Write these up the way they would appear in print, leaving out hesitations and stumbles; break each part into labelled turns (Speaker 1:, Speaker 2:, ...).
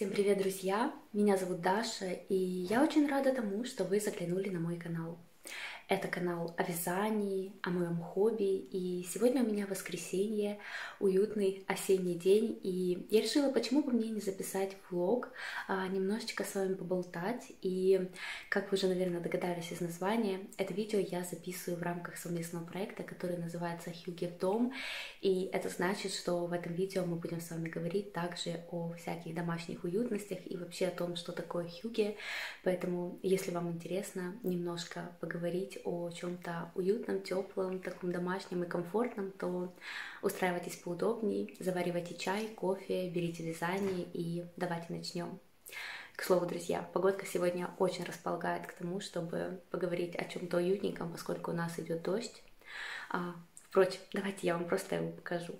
Speaker 1: Всем привет, друзья! Меня зовут Даша, и я очень рада тому, что вы заглянули на мой канал. Это канал о вязании, о моем хобби, и сегодня у меня воскресенье, уютный осенний день, и я решила, почему бы мне не записать влог, немножечко с вами поболтать, и как вы уже, наверное, догадались из названия, это видео я записываю в рамках совместного проекта, который называется «Хюге в дом», и это значит, что в этом видео мы будем с вами говорить также о всяких домашних уютностях и вообще о том, что такое хюге, поэтому, если вам интересно немножко поговорить о чем-то уютном, теплом, таком домашнем и комфортном, то устраивайтесь поудобнее, заваривайте чай, кофе, берите вязание и давайте начнем. К слову, друзья, погодка сегодня очень располагает к тому, чтобы поговорить о чем-то уютненьком, поскольку у нас идет дождь. Впрочем, давайте я вам просто его покажу.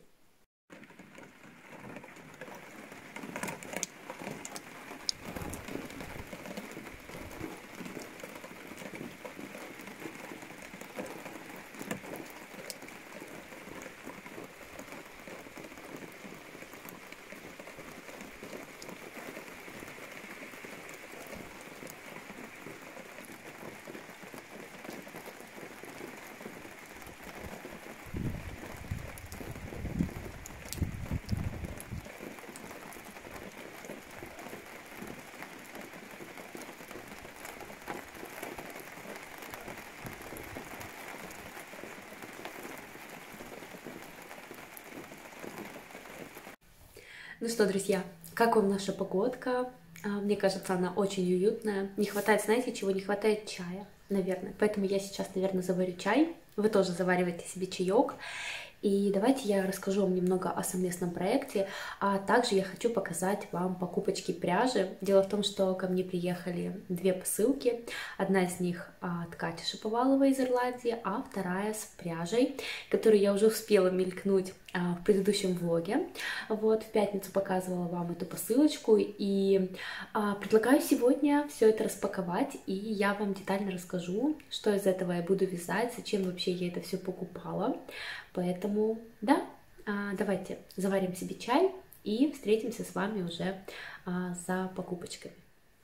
Speaker 1: Ну что, друзья, как вам наша погодка? Мне кажется, она очень уютная. Не хватает, знаете, чего? Не хватает чая, наверное. Поэтому я сейчас, наверное, заварю чай. Вы тоже заваривайте себе чаек. И давайте я расскажу вам немного о совместном проекте, а также я хочу показать вам покупочки пряжи. Дело в том, что ко мне приехали две посылки. Одна из них от Кати Шаповаловой из Ирландии, а вторая с пряжей, которую я уже успела мелькнуть в предыдущем влоге. Вот, в пятницу показывала вам эту посылочку, и предлагаю сегодня все это распаковать, и я вам детально расскажу, что из этого я буду вязать, зачем вообще я это все покупала. Поэтому, да, давайте заварим себе чай и встретимся с вами уже за покупочками.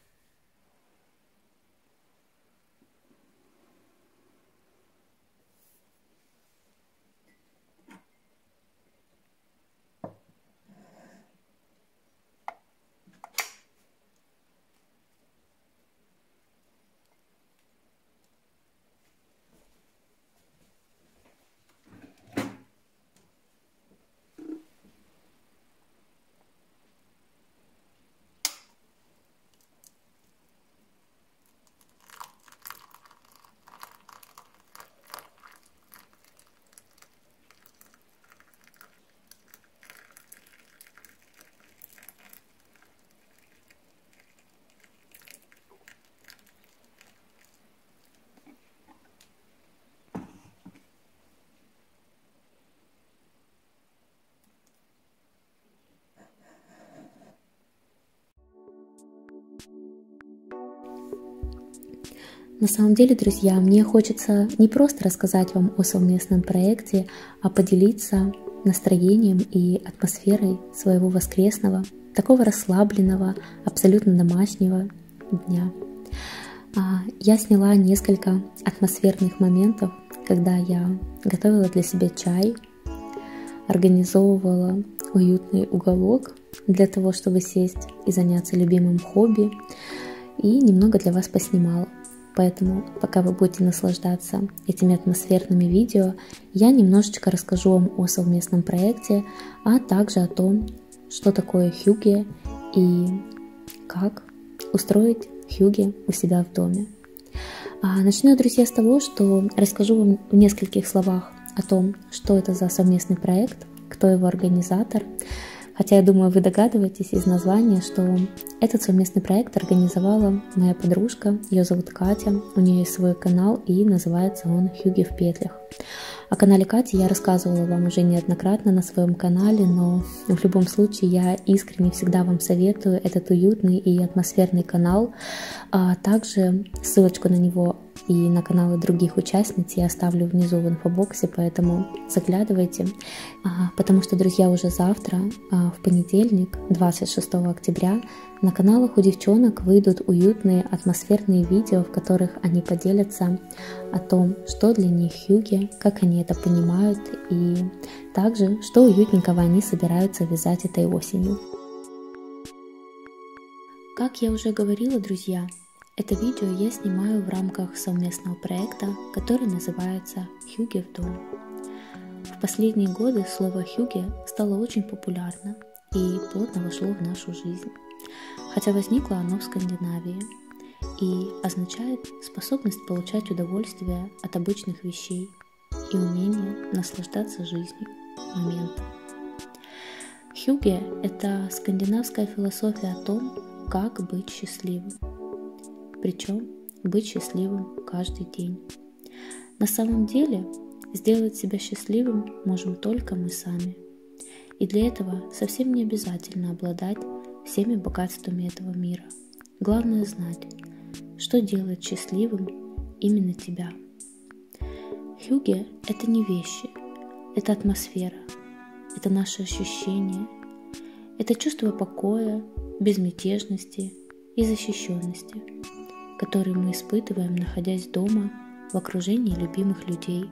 Speaker 1: На самом деле, друзья, мне хочется не просто рассказать вам о совместном проекте, а поделиться настроением и атмосферой своего воскресного, такого расслабленного, абсолютно домашнего дня. Я сняла несколько атмосферных моментов, когда я готовила для себя чай, организовывала уютный уголок для того, чтобы сесть и заняться любимым хобби, и немного для вас поснимала. Поэтому, пока вы будете наслаждаться этими атмосферными видео, я немножечко расскажу вам о совместном проекте, а также о том, что такое хюге и как устроить хюге у себя в доме. Начну я, друзья, с того, что расскажу вам в нескольких словах о том, что это за совместный проект, кто его организатор. Хотя, я думаю, вы догадываетесь из названия, что этот совместный проект организовала моя подружка, ее зовут Катя, у нее есть свой канал, и называется он «Хюге в петлях». О канале Кати я рассказывала вам уже неоднократно на своем канале, но в любом случае я искренне всегда вам советую этот уютный и атмосферный канал. Также ссылочку на него и на каналы других участниц я оставлю внизу в инфобоксе, поэтому заглядывайте. Потому что, друзья, уже завтра, в понедельник, 26 октября, на каналах у девчонок выйдут уютные атмосферные видео, в которых они поделятся о том, что для них хюге, как они это понимают, и также, что уютненького они собираются вязать этой осенью. Как я уже говорила, друзья, это видео я снимаю в рамках совместного проекта, который называется «Хюге в доме». В последние годы слово «хюге» стало очень популярно и плотно вошло в нашу жизнь, хотя возникло оно в Скандинавии и означает способность получать удовольствие от обычных вещей и умение наслаждаться жизнью, моментом. Хюге – это скандинавская философия о том, как быть счастливым. Причем быть счастливым каждый день. На самом деле, сделать себя счастливым можем только мы сами. И для этого совсем не обязательно обладать всеми богатствами этого мира. Главное знать, что делает счастливым именно тебя. Хюге – это не вещи, это атмосфера, это наши ощущения, это чувство покоя, безмятежности и защищенности, которые мы испытываем, находясь дома в окружении любимых людей.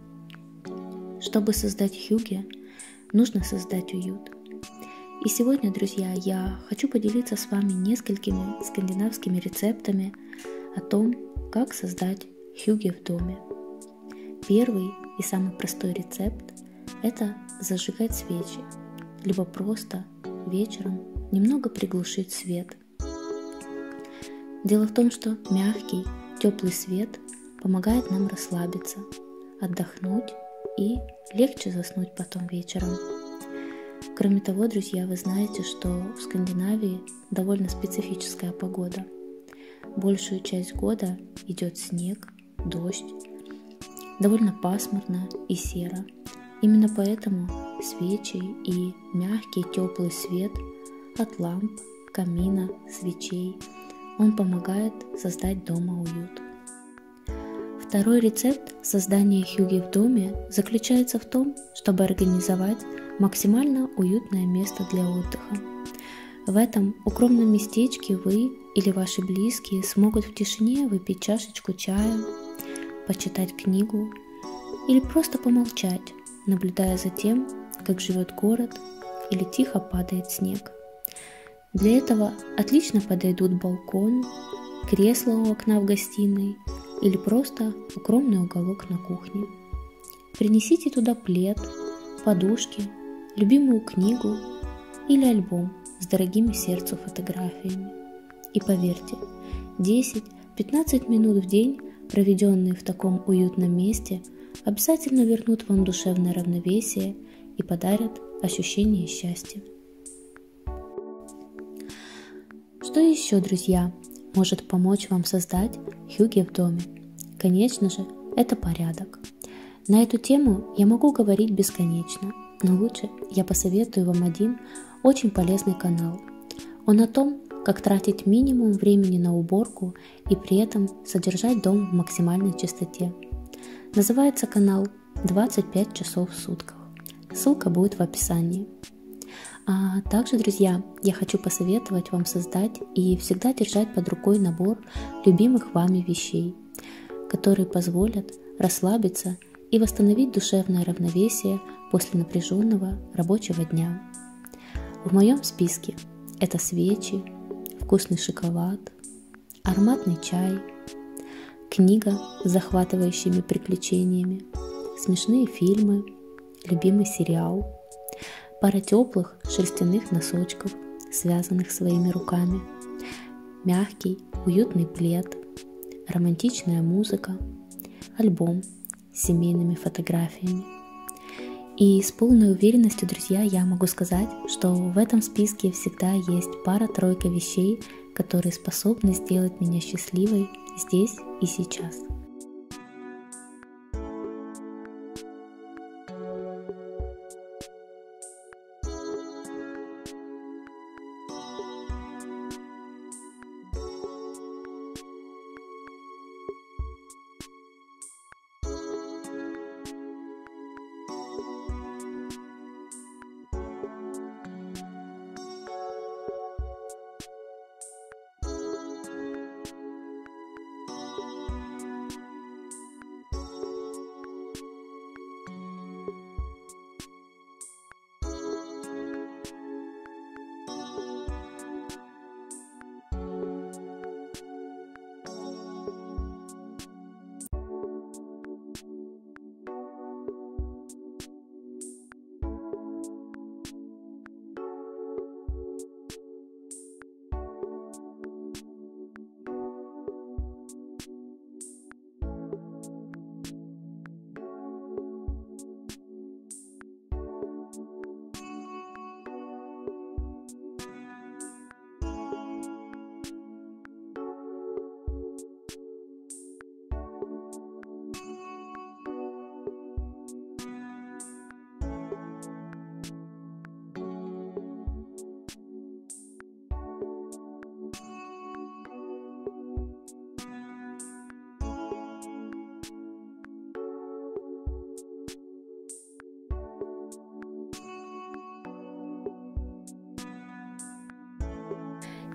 Speaker 1: Чтобы создать хюге, нужно создать уют. И сегодня, друзья, я хочу поделиться с вами несколькими скандинавскими рецептами о том, как создать хюге в доме. Первый и самый простой рецепт – это зажигать свечи, либо просто вечером немного приглушить свет. Дело в том, что мягкий, теплый свет помогает нам расслабиться, отдохнуть и легче заснуть потом вечером. Кроме того, друзья, вы знаете, что в Скандинавии довольно специфическая погода. Большую часть года идет снег, дождь, довольно пасмурно и серо. Именно поэтому свечи и мягкий теплый свет от ламп, камина, свечей, он помогает создать дома уют. Второй рецепт создания хюге в доме заключается в том, чтобы организовать максимально уютное место для отдыха. В этом укромном местечке вы или ваши близкие смогут в тишине выпить чашечку чая, почитать книгу или просто помолчать, наблюдая за тем, как живет город или тихо падает снег. Для этого отлично подойдут балкон, кресло у окна в гостиной или просто укромный уголок на кухне. Принесите туда плед, подушки, любимую книгу или альбом с дорогими сердцу фотографиями. И поверьте, 10-15 минут в день, проведенные в таком уютном месте, обязательно вернут вам душевное равновесие и подарят ощущение счастья. Что еще, друзья, может помочь вам создать хюге в доме? Конечно же, это порядок. На эту тему я могу говорить бесконечно, но лучше я посоветую вам один очень полезный канал. Он о том, как тратить минимум времени на уборку и при этом содержать дом в максимальной чистоте. Называется канал «25 часов в сутках». Ссылка будет в описании. А также, друзья, я хочу посоветовать вам создать и всегда держать под рукой набор любимых вами вещей, которые позволят расслабиться и восстановить душевное равновесие после напряженного рабочего дня. В моем списке это свечи, вкусный шоколад, ароматный чай, книга с захватывающими приключениями, смешные фильмы, любимый сериал, пара теплых шерстяных носочков, связанных своими руками, мягкий, уютный плед, романтичная музыка, альбом с семейными фотографиями. И с полной уверенностью, друзья, я могу сказать, что в этом списке всегда есть пара-тройка вещей, которые способны сделать меня счастливой здесь и сейчас.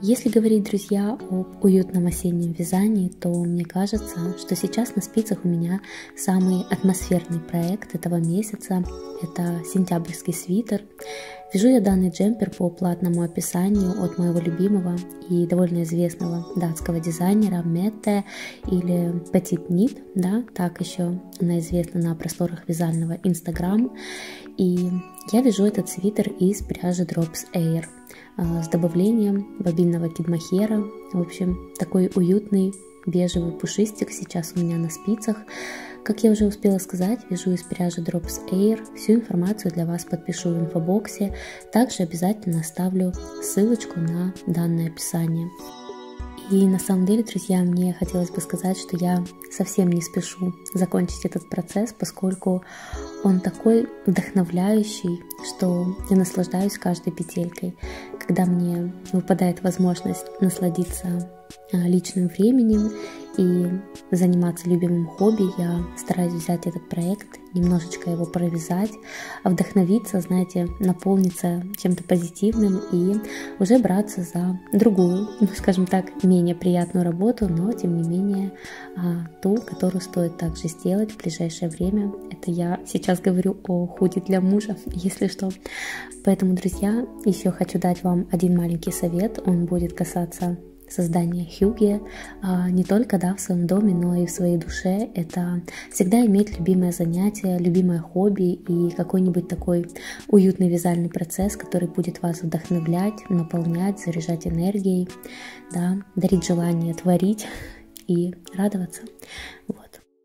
Speaker 1: Если говорить, друзья, об уютном осеннем вязании, то мне кажется, что сейчас на спицах у меня самый атмосферный проект этого месяца. Это сентябрьский свитер. Вяжу я данный джемпер по платному описанию от моего любимого и довольно известного датского дизайнера Mette или Petite Knit, да, так еще она известна на просторах вязального Instagram. И я вяжу этот свитер из пряжи Drops Air с добавлением бобинного кидмахера. В общем, такой уютный бежевый пушистик сейчас у меня на спицах. Как я уже успела сказать, вяжу из пряжи Drops Air. Всю информацию для вас подпишу в инфобоксе. Также обязательно оставлю ссылочку на данное описание. И на самом деле, друзья, мне хотелось бы сказать, что я совсем не спешу закончить этот процесс, поскольку он такой вдохновляющий, что я наслаждаюсь каждой петелькой. Когда мне выпадает возможность насладиться личным временем и заниматься любимым хобби, я стараюсь взять этот проект, немножечко его провязать, вдохновиться, знаете, наполниться чем-то позитивным и уже браться за другую, скажем так, менее приятную работу, но тем не менее ту, которую стоит также сделать в ближайшее время. Это я сейчас говорю о худи для мужа, если что. Поэтому, друзья, еще хочу дать вам один маленький совет, он будет касаться создание хюги не только, да, в своем доме, но и в своей душе. Это всегда иметь любимое занятие, любимое хобби и какой-нибудь такой уютный вязальный процесс, который будет вас вдохновлять, наполнять, заряжать энергией, да, дарить желание творить и радоваться. Вот.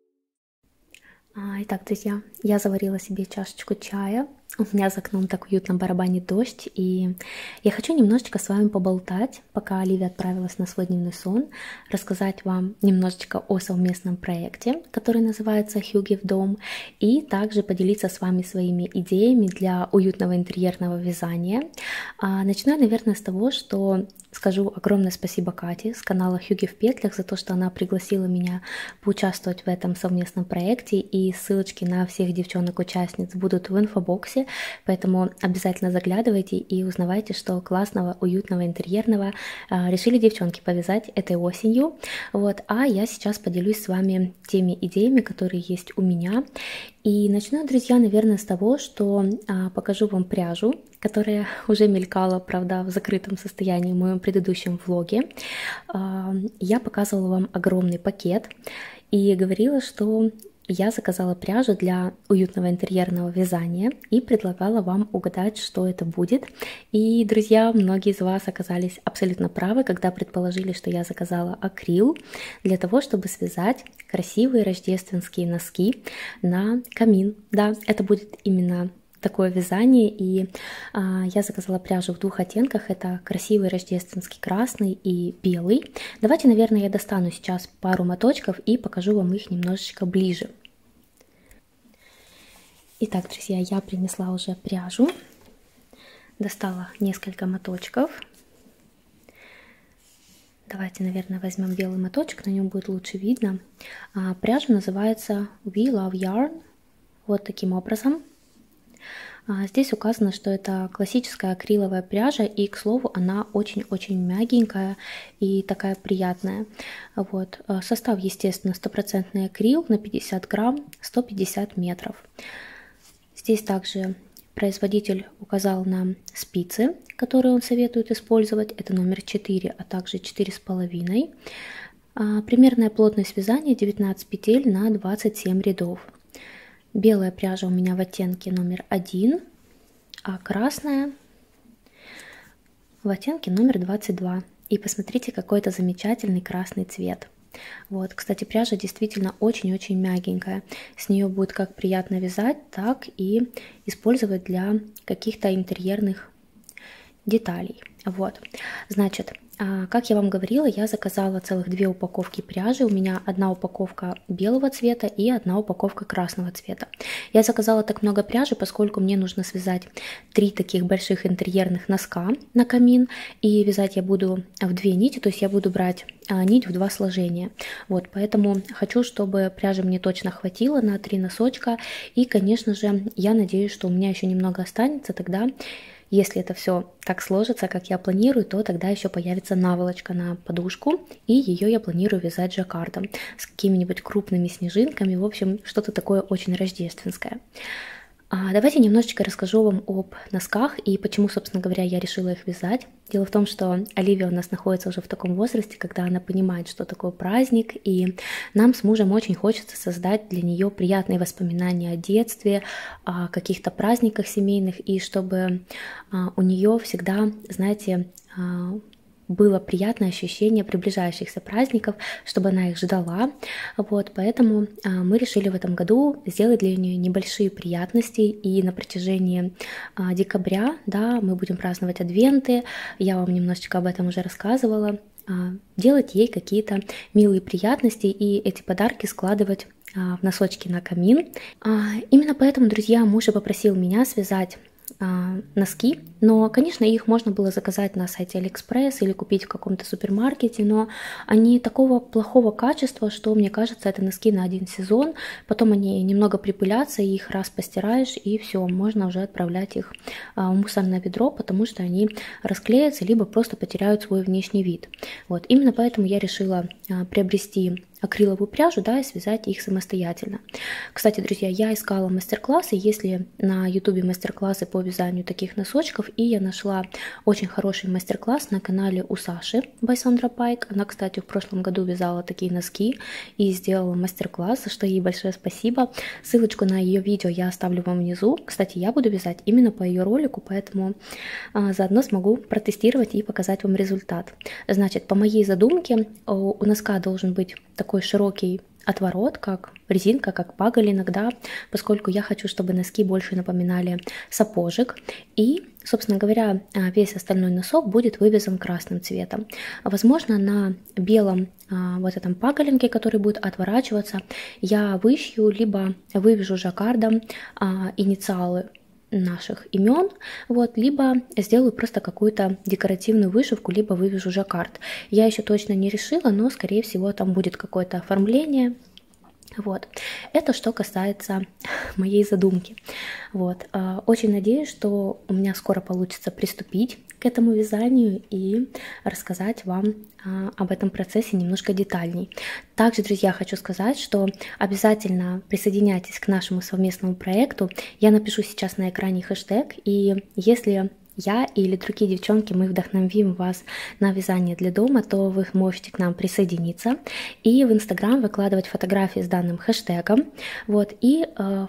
Speaker 1: Итак, друзья, я заварила себе чашечку чая. У меня за окном так уютно барабанит дождь, и я хочу немножечко с вами поболтать, пока Оливия отправилась на свой дневной сон, рассказать вам немножечко о совместном проекте, который называется «Хюги в дом», и также поделиться с вами своими идеями для уютного интерьерного вязания. Начну я, наверное, с того, что скажу огромное спасибо Кате с канала «Хюги в петлях» за то, что она пригласила меня поучаствовать в этом совместном проекте, и ссылочки на всех девчонок-участниц будут в инфобоксе, поэтому обязательно заглядывайте и узнавайте, что классного, уютного, интерьерного решили девчонки повязать этой осенью. Вот. А я сейчас поделюсь с вами теми идеями, которые есть у меня. И начну, друзья, наверное, с того, что покажу вам пряжу, которая уже мелькала, правда, в закрытом состоянии в моем предыдущем влоге. Я показывала вам огромный пакет и говорила, что я заказала пряжу для уютного интерьерного вязания и предлагала вам угадать, что это будет. И, друзья, многие из вас оказались абсолютно правы, когда предположили, что я заказала акрил для того, чтобы связать красивые рождественские носки на камин. Да, это будет именно такое вязание, и я заказала пряжу в двух оттенках, это красивый рождественский красный и белый. Давайте, наверное, я достану сейчас пару моточков и покажу вам их немножечко ближе. Итак, друзья, я принесла уже пряжу, достала несколько моточков. Давайте, наверное, возьмем белый моточек, на нем будет лучше видно. Пряжа называется We Love Yarn, вот таким образом. Здесь указано, что это классическая акриловая пряжа, и, к слову, она очень-очень мягенькая и такая приятная. Вот. Состав, естественно, 100% акрил на 50 грамм, 150 метров. Здесь также производитель указал нам спицы, которые он советует использовать. Это номер 4, а также 4,5. Примерная плотность вязания 19 петель на 27 рядов. Белая пряжа у меня в оттенке номер 1, а красная в оттенке номер 22. И посмотрите, какой это замечательный красный цвет. Вот, кстати, пряжа действительно очень-очень мягенькая. С нее будет как приятно вязать, так и использовать для каких-то интерьерных деталей. Вот, значит, как я вам говорила, я заказала целых 2 упаковки пряжи. У меня одна упаковка белого цвета и одна упаковка красного цвета. Я заказала так много пряжи, поскольку мне нужно связать 3 таких больших интерьерных носка на камин. И вязать я буду в 2 нити, то есть я буду брать нить в 2 сложения. Вот, поэтому хочу, чтобы пряжи мне точно хватило на 3 носочка. И, конечно же, я надеюсь, что у меня еще немного останется, тогда Если это все так сложится, как я планирую, то тогда еще появится наволочка на подушку, и ее я планирую вязать жаккардом с какими-нибудь крупными снежинками, в общем, что-то такое очень рождественское. Давайте немножечко расскажу вам об носках и почему, собственно говоря, я решила их вязать. Дело в том, что Оливия у нас находится уже в таком возрасте, когда она понимает, что такое праздник, и нам с мужем очень хочется создать для нее приятные воспоминания о детстве, о каких-то праздниках семейных, и чтобы у нее всегда, знаете, было приятное ощущение приближающихся праздников, чтобы она их ждала. Вот, поэтому мы решили в этом году сделать для нее небольшие приятности, и на протяжении декабря, да, мы будем праздновать адвенты, я вам немножечко об этом уже рассказывала, делать ей какие-то милые приятности и эти подарки складывать в носочки на камин. Именно поэтому, друзья, муж и попросил меня связать носки, но, конечно, их можно было заказать на сайте AliExpress или купить в каком-то супермаркете, но они такого плохого качества, что, мне кажется, это носки на один сезон, потом они немного припылятся, и их раз постираешь, и все, можно уже отправлять их в мусорное ведро, потому что они расклеятся, либо просто потеряют свой внешний вид. Вот, именно поэтому я решила приобрести акриловую пряжу, да, и связать их самостоятельно. Кстати, друзья, я искала мастер-классы, если на YouTube мастер-классы по вязанию таких носочков, и я нашла очень хороший мастер-класс на канале у Саши by Sandra Pike. Она, кстати, в прошлом году вязала такие носки и сделала мастер-класс, за что ей большое спасибо. Ссылочку на ее видео я оставлю вам внизу. Кстати, я буду вязать именно по ее ролику, поэтому заодно смогу протестировать и показать вам результат. Значит, по моей задумке у носка должен быть такой широкий отворот, как резинка, как паголь иногда, поскольку я хочу, чтобы носки больше напоминали сапожек. И, собственно говоря, весь остальной носок будет вывязан красным цветом. Возможно, на белом вот этом паголенке, который будет отворачиваться, я вышью, либо вывяжу жаккардом инициалы наших имен, вот, либо сделаю просто какую-то декоративную вышивку, либо вывяжу жаккард. Я еще точно не решила, но, скорее всего, там будет какое-то оформление. Вот. Это что касается моей задумки. Вот. Очень надеюсь, что у меня скоро получится приступить к этому вязанию и рассказать вам об этом процессе немножко детальней. Также, друзья, хочу сказать, что обязательно присоединяйтесь к нашему совместному проекту. Я напишу сейчас на экране хэштег, и если я или другие девчонки, мы вдохновим вас на вязание для дома, то вы можете к нам присоединиться и в Инстаграм выкладывать фотографии с данным хэштегом. Вот. И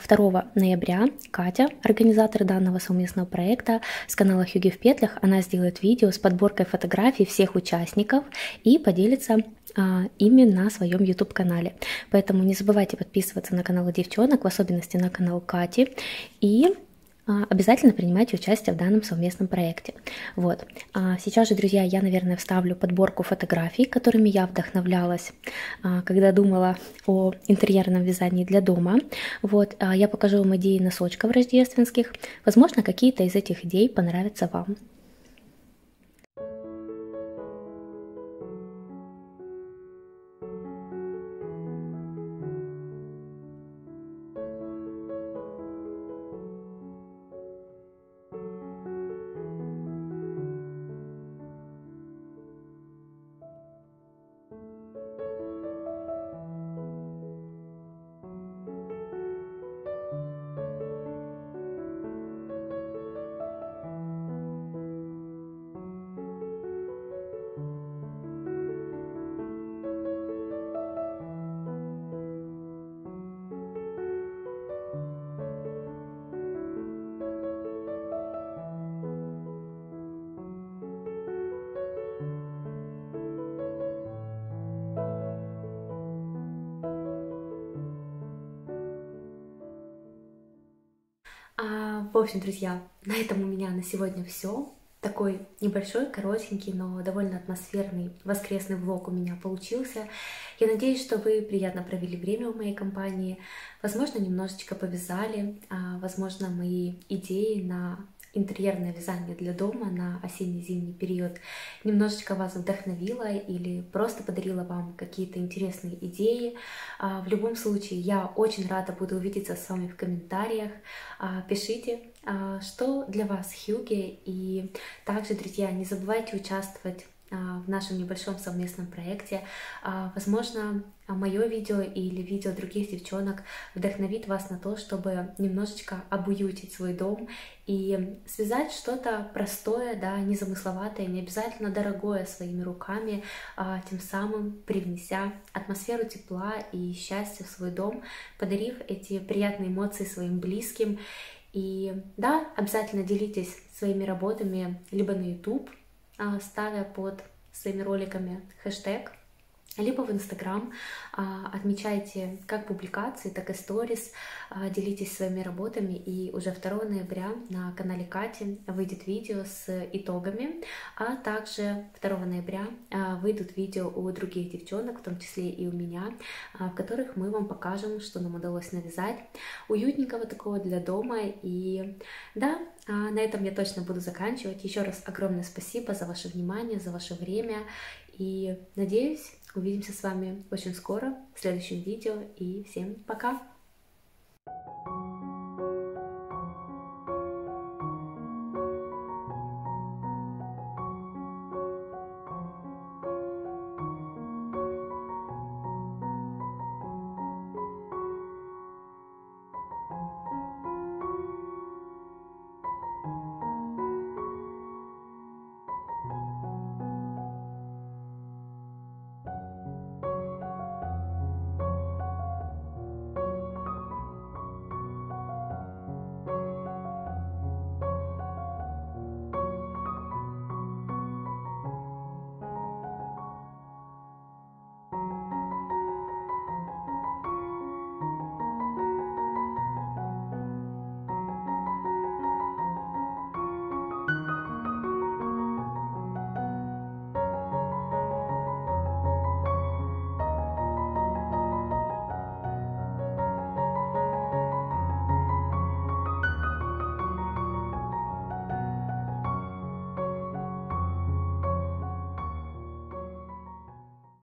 Speaker 1: 2 ноября Катя, организатор данного совместного проекта с канала Хьюги в петлях, она сделает видео с подборкой фотографий всех участников и поделится ими на своем YouTube-канале. Поэтому не забывайте подписываться на канал девчонок, в особенности на канал Кати, и обязательно принимайте участие в данном совместном проекте. Вот. Сейчас же, друзья, я, наверное, вставлю подборку фотографий, которыми я вдохновлялась, когда думала о интерьерном вязании для дома. Вот. Я покажу вам идеи носочков рождественских. Возможно, какие-то из этих идей понравятся вам. В общем, друзья, на этом у меня на сегодня все. Такой небольшой, коротенький, но довольно атмосферный воскресный влог у меня получился. Я надеюсь, что вы приятно провели время в моей компании. Возможно, немножечко повязали. Возможно, мои идеи на интерьерное вязание для дома на осенне-зимний период немножечко вас вдохновило или просто подарила вам какие-то интересные идеи. В любом случае, я очень рада буду увидеться с вами в комментариях. Пишите, что для вас хюге. И также, друзья, не забывайте участвовать в нашем небольшом совместном проекте. Возможно, мое видео или видео других девчонок вдохновит вас на то, чтобы немножечко обуютить свой дом и связать что-то простое, да, незамысловатое, не обязательно дорогое своими руками, тем самым привнеся атмосферу тепла и счастья в свой дом, подарив эти приятные эмоции своим близким. И да, обязательно делитесь своими работами либо на YouTube, ставя под своими роликами хэштег, либо в Инстаграм, отмечайте как публикации, так и сторис, делитесь своими работами, и уже 2 ноября на канале Кати выйдет видео с итогами, а также 2 ноября выйдут видео у других девчонок, в том числе и у меня, в которых мы вам покажем, что нам удалось навязать уютненького такого для дома. И да, на этом я точно буду заканчивать. Еще раз огромное спасибо за ваше внимание, за ваше время, и надеюсь, увидимся с вами очень скоро в следующем видео, и всем пока!